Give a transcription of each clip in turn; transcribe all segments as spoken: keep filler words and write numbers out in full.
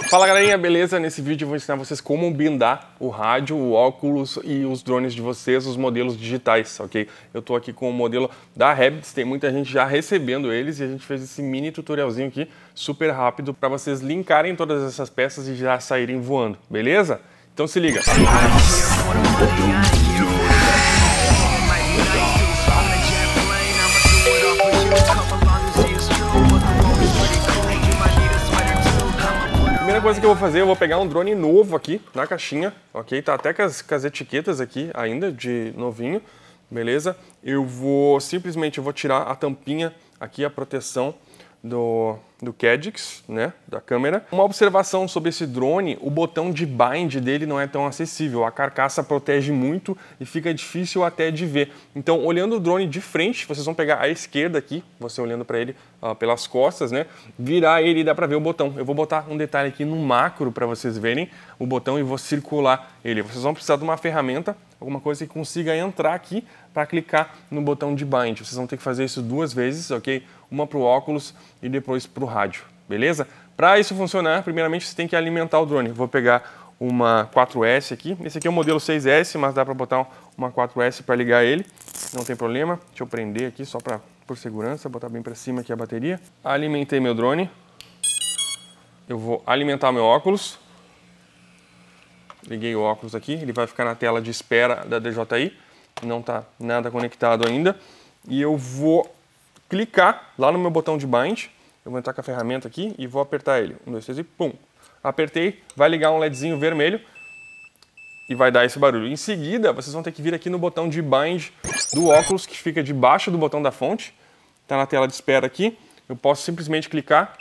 Fala galerinha, beleza? Nesse vídeo eu vou ensinar vocês como blindar o rádio, o óculos e os drones de vocês, os modelos digitais, ok? Eu tô aqui com o modelo da Habits, tem muita gente já recebendo eles e a gente fez esse mini tutorialzinho aqui, super rápido, para vocês linkarem todas essas peças e já saírem voando, beleza? Então se liga! A primeira coisa que eu vou fazer, eu vou pegar um drone novo aqui na caixinha, ok? Tá até com as, com as etiquetas aqui ainda de novinho, beleza? Eu vou simplesmente eu vou tirar a tampinha aqui, a proteção do, do Cadix, né? Da câmera. Uma observação sobre esse drone, o botão de bind dele não é tão acessível. A carcaça protege muito e fica difícil até de ver. Então, olhando o drone de frente, vocês vão pegar a esquerda aqui, você olhando para ele uh, pelas costas, né? Virar ele e dá para ver o botão. Eu vou botar um detalhe aqui no macro para vocês verem o botão e vou circular ele. Vocês vão precisar de uma ferramenta, alguma coisa que consiga entrar aqui para clicar no botão de bind. Vocês vão ter que fazer isso duas vezes, ok? Uma para o óculos e depois para o rádio, beleza? Para isso funcionar, primeiramente você tem que alimentar o drone. Vou pegar uma quatro S aqui. Esse aqui é o modelo seis S, mas dá para botar uma quatro S para ligar ele. Não tem problema. Deixa eu prender aqui só para por segurança, botar bem para cima aqui a bateria. Alimentei meu drone. Eu vou alimentar meu óculos. Liguei o óculos aqui, ele vai ficar na tela de espera da D J I. Não está nada conectado ainda. E eu vou clicar lá no meu botão de bind. Eu vou entrar com a ferramenta aqui e vou apertar ele. Um, dois, três e pum. Apertei, vai ligar um LEDzinho vermelho e vai dar esse barulho. Em seguida, vocês vão ter que vir aqui no botão de bind do óculos, que fica debaixo do botão da fonte. Está na tela de espera aqui. Eu posso simplesmente clicar.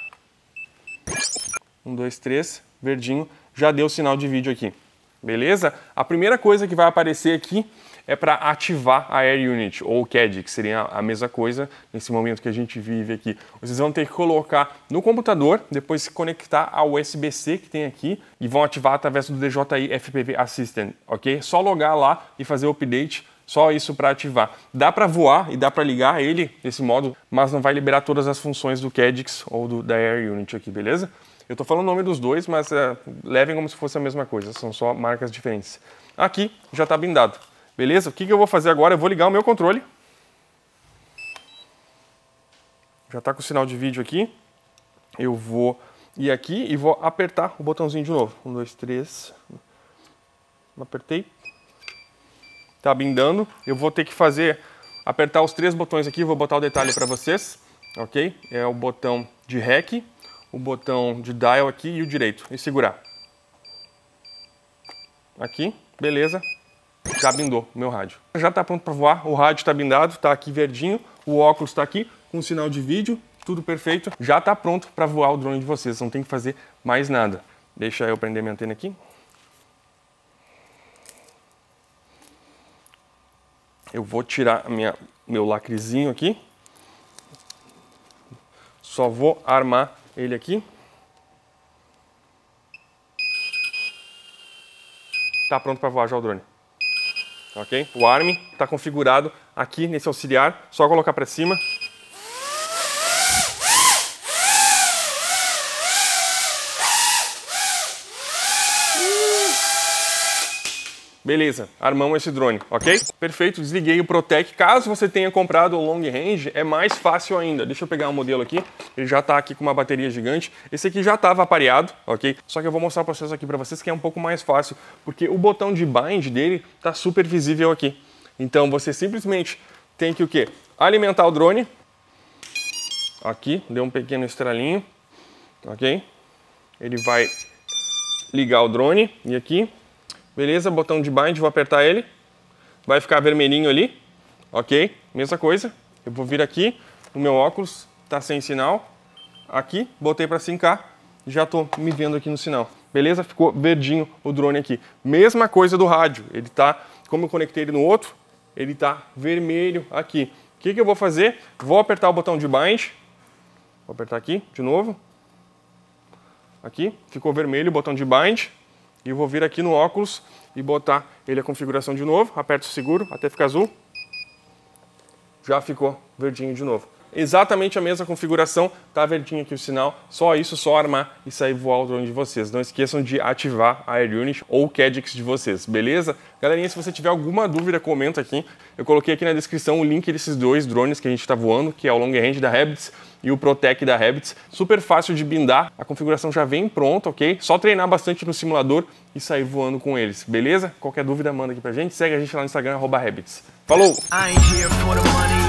Um, dois, três, verdinho. Já deu o sinal de vídeo aqui. Beleza? A primeira coisa que vai aparecer aqui é para ativar a Air Unit, ou o C A D, que seria a mesma coisa nesse momento que a gente vive aqui. Vocês vão ter que colocar no computador, depois se conectar ao U S B C que tem aqui e vão ativar através do D J I F P V Assistant, ok? Só logar lá e fazer o update, só isso para ativar. Dá para voar e dá para ligar ele nesse modo, mas não vai liberar todas as funções do Cadix ou do, da Air Unit aqui, beleza? Eu estou falando o nome dos dois, mas é, levem como se fosse a mesma coisa, são só marcas diferentes. Aqui já está blindado. Beleza? O que, que eu vou fazer agora? Eu vou ligar o meu controle. Já está com o sinal de vídeo aqui. Eu vou ir aqui e vou apertar o botãozinho de novo. Um, dois, três. Apertei. Está blindando. Eu vou ter que fazer, apertar os três botões aqui. Vou botar o detalhe para vocês. Ok? É o botão de REC, o botão de dial aqui e o direito. E segurar. Aqui. Beleza. Já blindou o meu rádio. Já está pronto para voar, o rádio está blindado, está aqui verdinho, o óculos está aqui com sinal de vídeo, tudo perfeito. Já está pronto para voar o drone de vocês, não tem que fazer mais nada. Deixa eu prender minha antena aqui. Eu vou tirar a minha, meu lacrezinho aqui. Só vou armar ele aqui. Está pronto para voar já o drone. Ok? O arm está configurado aqui nesse auxiliar, só colocar para cima. Beleza, armamos esse drone, ok? Perfeito, desliguei o Protec. Caso você tenha comprado o Long Range, é mais fácil ainda. Deixa eu pegar um modelo aqui, ele já está aqui com uma bateria gigante. Esse aqui já estava apareado, ok? Só que eu vou mostrar o processo aqui para vocês que é um pouco mais fácil, porque o botão de bind dele está super visível aqui. Então você simplesmente tem que o quê? Alimentar o drone. Aqui, deu um pequeno estralinho, ok? Ele vai ligar o drone e aqui. Beleza, botão de bind, vou apertar ele, vai ficar vermelhinho ali, ok? Mesma coisa, eu vou vir aqui, o meu óculos tá sem sinal, aqui, botei para sincar, já tô me vendo aqui no sinal, beleza? Ficou verdinho o drone aqui. Mesma coisa do rádio, ele tá, como eu conectei ele no outro, ele tá vermelho aqui. O que que eu vou fazer? Vou apertar o botão de bind, vou apertar aqui de novo, aqui, ficou vermelho o botão de bind. E vou vir aqui no óculos e botar ele a configuração de novo. Aperto o seguro até ficar azul. Já ficou verdinho de novo. exatamente a mesma configuração, tá verdinho aqui o sinal, só isso, só armar e sair voar o drone de vocês. Não esqueçam de ativar a Air Unit ou o Caddx de vocês, beleza? Galerinha, se você tiver alguma dúvida, comenta aqui. Eu coloquei aqui na descrição o link desses dois drones que a gente está voando, que é o Long Range da Habits e o Protec da Habits. Super fácil de blindar, a configuração já vem pronta, ok? Só treinar bastante no simulador e sair voando com eles, beleza? Qualquer dúvida, manda aqui pra gente. Segue a gente lá no Instagram, arroba Habits. Falou!